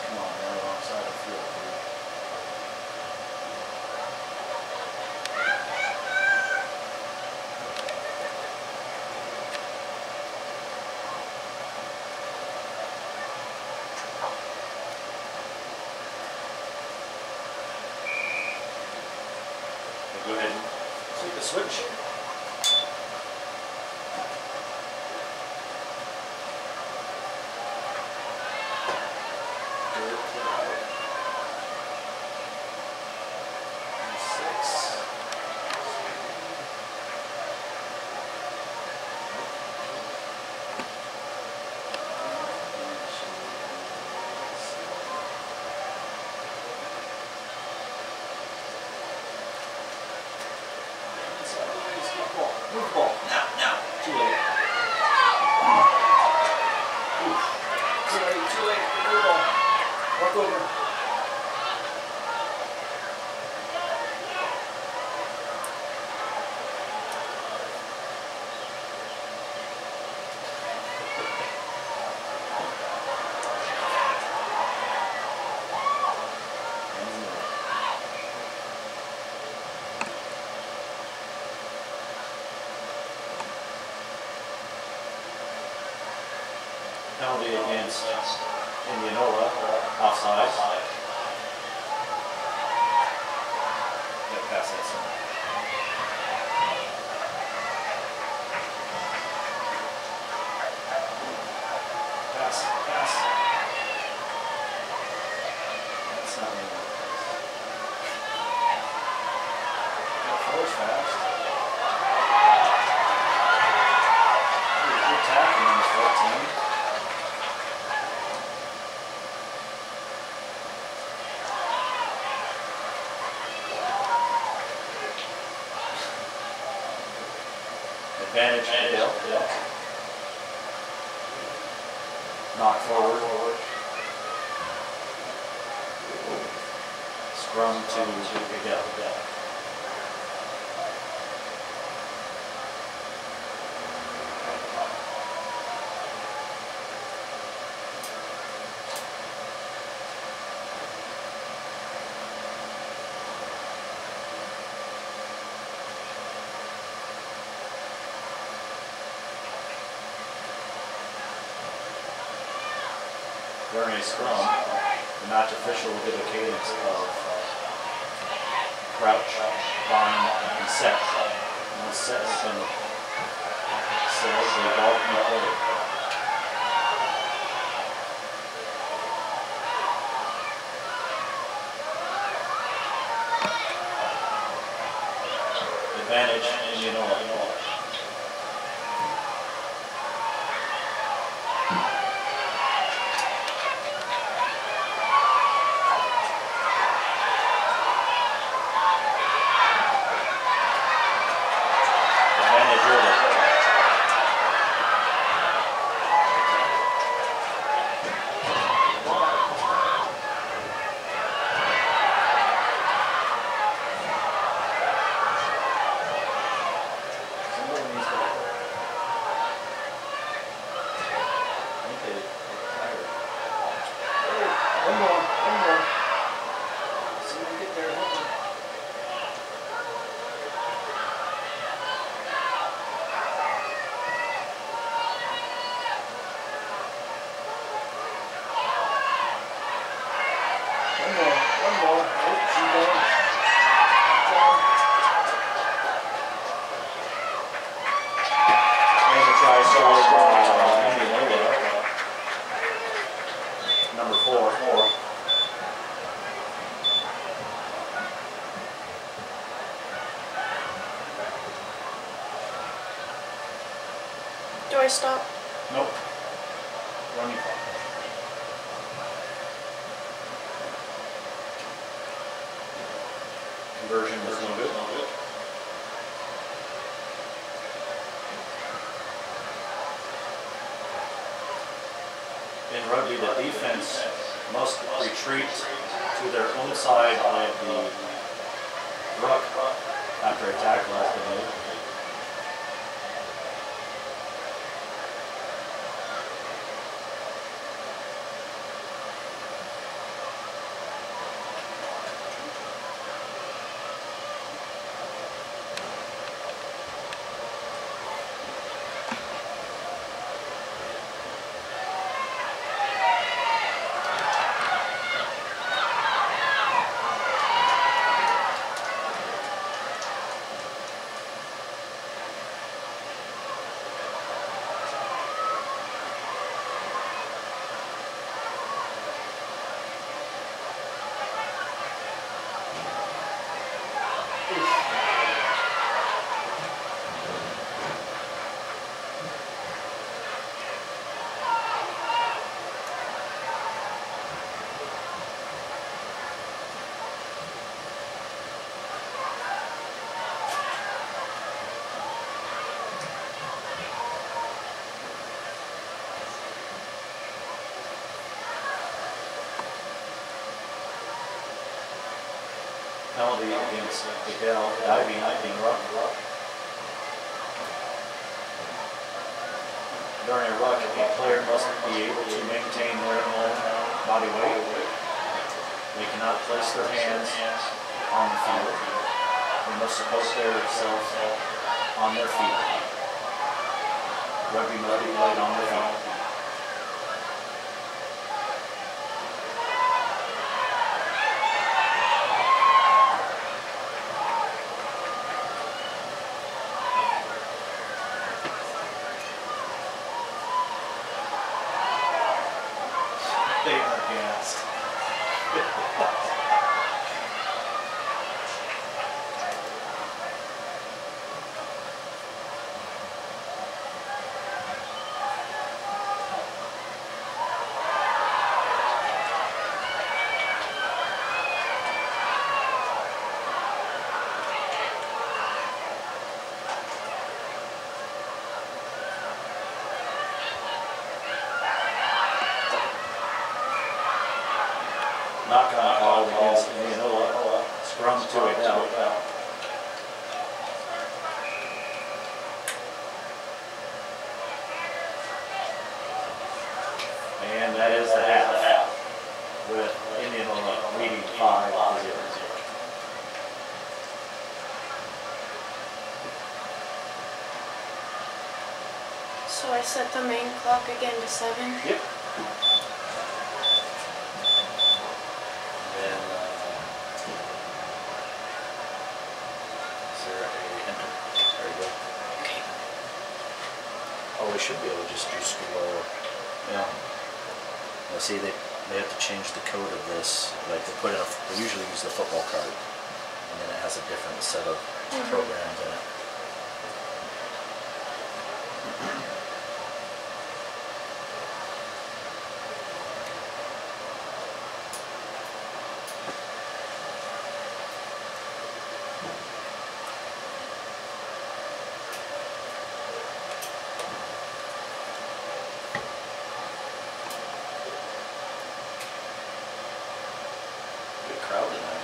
Come on, they're wrong side of the field, dude. Go ahead and Take the switch. Move the ball. Now, now. Too late. Oof. Too late, too late. Move the ball. Walk over. penalty against Indianola, offside. Get past that center. Pass. That's not really what it is. That floor's fast. Good tackling on this 14. Advantage to Bill. Knock forward. Scrum to Miguel. During a scrum, the match official will give a cadence of crouch, bind, and set. Once set has been said, the ball can be played. Advantage, Indianola. One more. See if we get there. One more. Oh, she's going. And the try shot by Indianola. Number 4. Do I stop? Nope. Running clock. Conversion was no good. In rugby, the defense must retreat to their own side of the ruck after a tackle has been made. penalty against Miguel diving in ruck. During a ruck, a player must be able to maintain their own body weight. They cannot place their hands on the field. They must support themselves on their feet. Rugby must be played on the field. They are gassed. Knock-on call against Indianola. Scrum to a out. And that is the half, with Indianola leading 5-0. So I set the main clock again to 7. Yep. Oh, we should be able to just do scroll. Yeah. Now see, they have to change the code of this. Like they usually use the football card, and then it has a different set of programs in it. Good crowd tonight.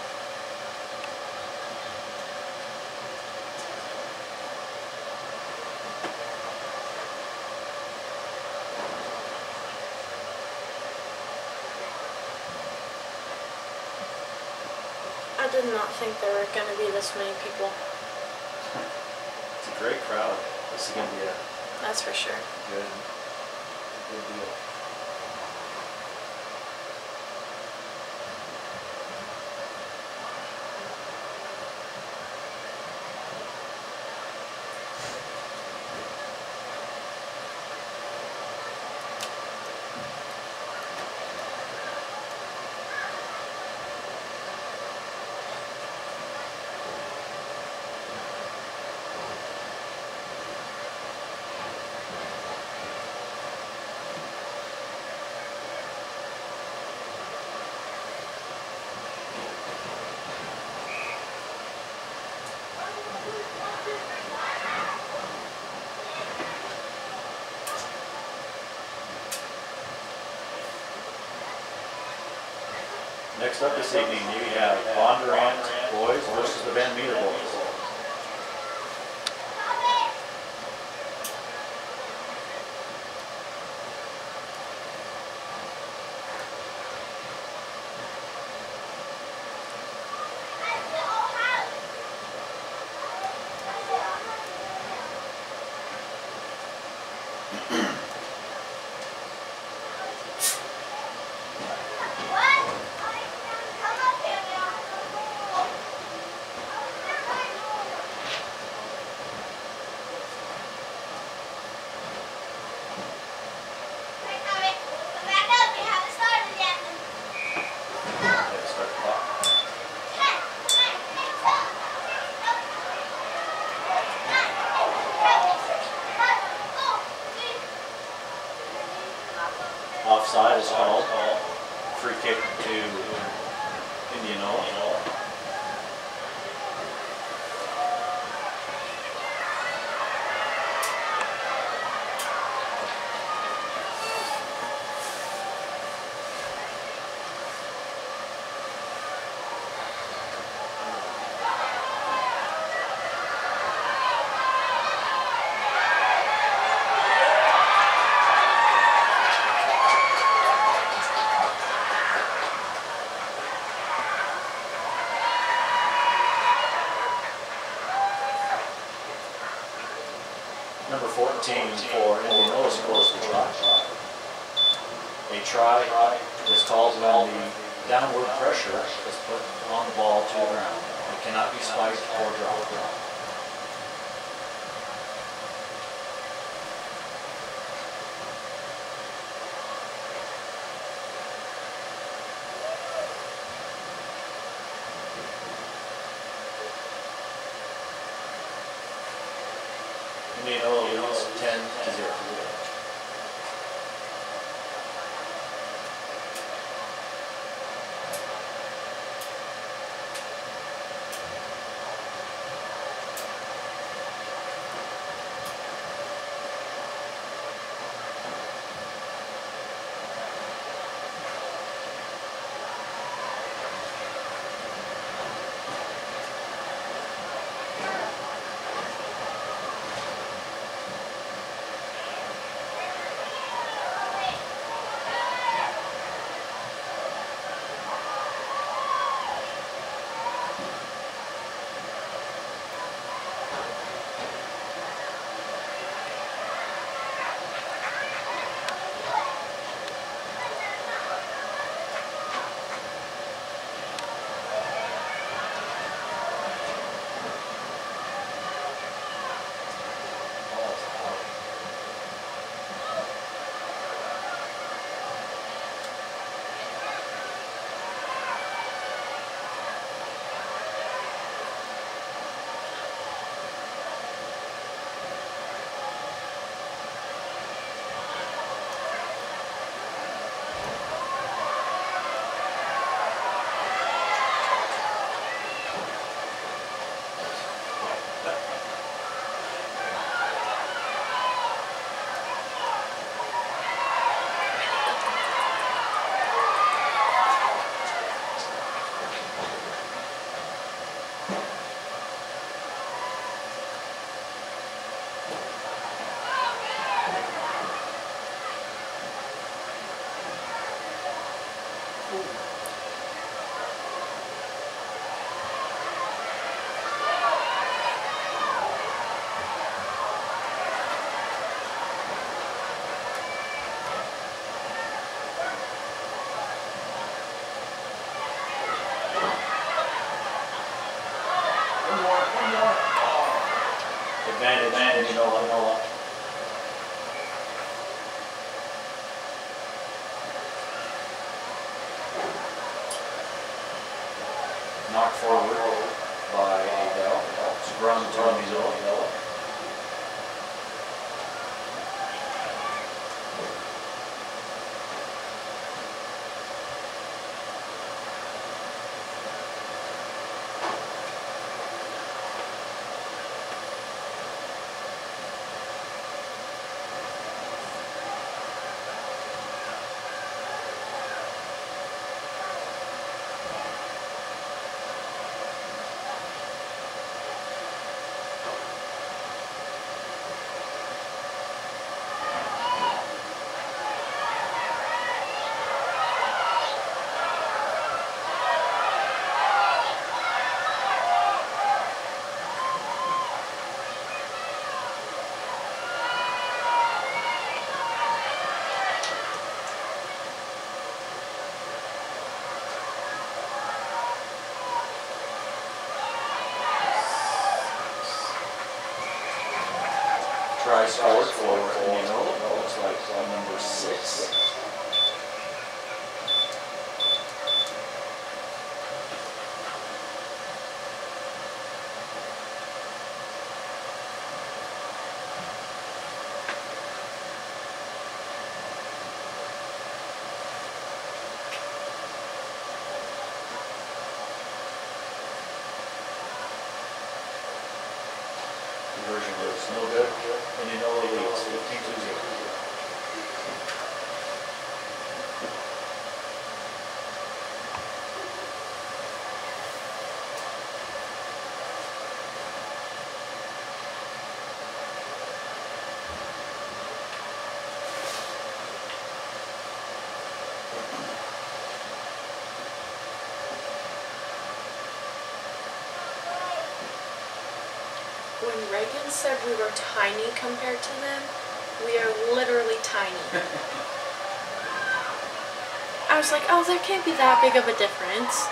I did not think there were going to be this many people. It's a great crowd. This is going to be a That's for sure. good deal. Next up this evening, you have Bondurant boys versus the Van Meter boys. Offside is called. Free kick to Indianola. for Indianola schools to try. A try is called when the downward pressure is put on the ball to the ground. It cannot be spiked or dropped. Indianola leads 10-0. Advantage, Indianola. Knocked forward by Adele. Sprung to Indianola. Try scored for Indianola. Looks like number 6. Conversion is no good. Indianola leads 15-0. When Reagan said we were tiny compared to them, literally tiny. I was like, oh, there can't be that big of a difference.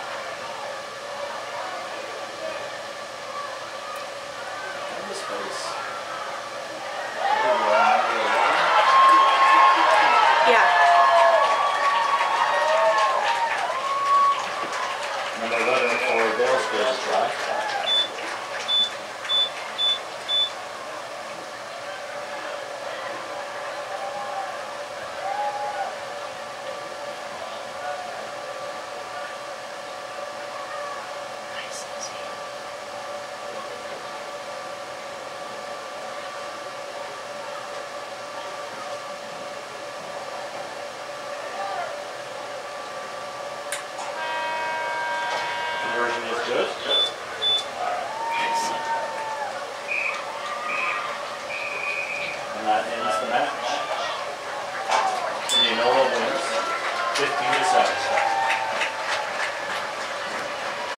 In this space.